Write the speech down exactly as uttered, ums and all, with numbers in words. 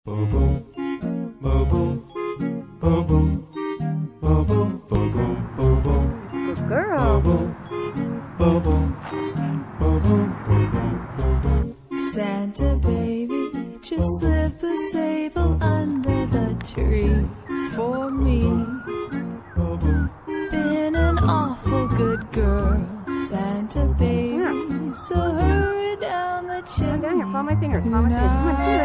Bubble, bubble, bubble, bubble, bubble, bubble. Good girl. Bubble, bubble, bubble, bubble, bubble. Santa baby, just slip a sable under the tree for me. Bubble, Been an awful good girl, Santa baby. So hurry down the Down chimney here, follow my fingers. Follow my fingers. Come on, do